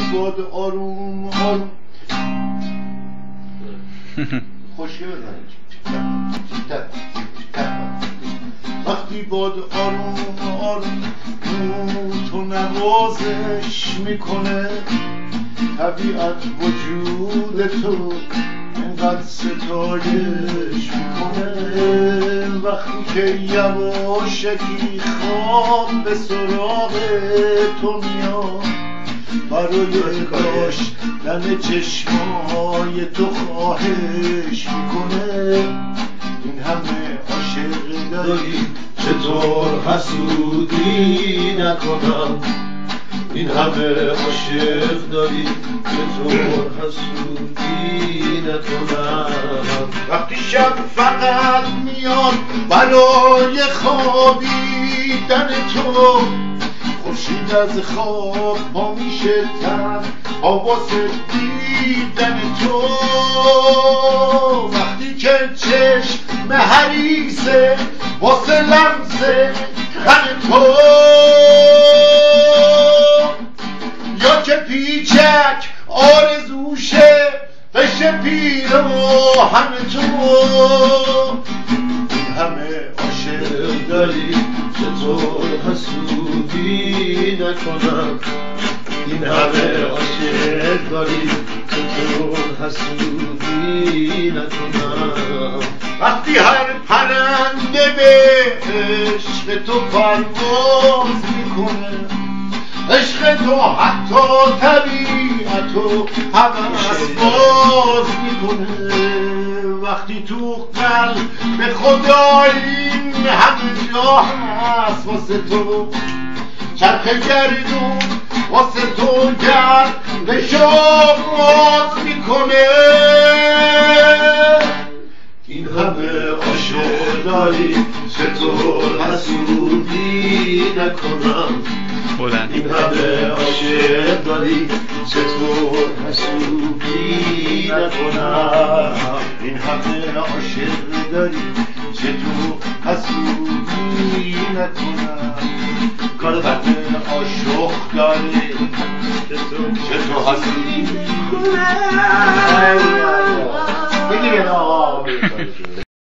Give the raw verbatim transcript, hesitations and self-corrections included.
باد آروم آروم خوشگه بزنید وقتی باد آروم آروم تو نوازش میکنه طبیعت وجود تو اینقدر ستایش میکنه وقتی که یواشکی خواب به سراغ تو میاد برای داشتن چشمای تو خواهش میکنه این همه عاشق داری چطور حسودی نکنم این همه عاشق داری چطور حسودی نکنم وقتی شب فقط میاد برای خوابیدن تو خورشید از خواب پا میشه تن واسه دیدن تو وقتی که چشم حریصه واسه لمسه خن تو یا که پیچک آرزوشه بشه پیراهن تو این همه عاشق داری چطور حسودی نکنم این همه عاشق داری چطور حسودی نکنم وقتی هر پرنده به عشق تو پرواز میکنه عشق تو حتی طبیعتو هوس باز میکنه وقتی تو قلب خدا این همه جا هست واسه تو چرخ گردون واسه تو گردش آغاز میکنه این همه عاشق داری چطور حسودی نکنم این همه عاشق داری چطور حسودی نکنم این همه عاشق داری چطور حسودی نکنم کار همه عاشق داری چطور حسودی نکنم بگیرین آقا